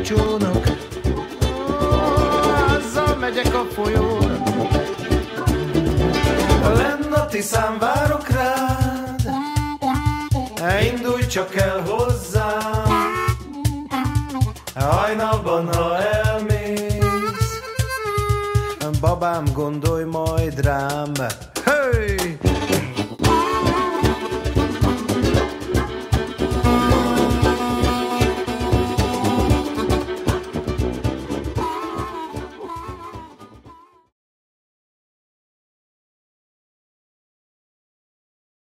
csónak, azzal megyek a folyón. Lenn a Tiszán várok rád, indulj csak el hozzám. Hajnalban, ha elmész, babám, gondolj majd rám. Hey!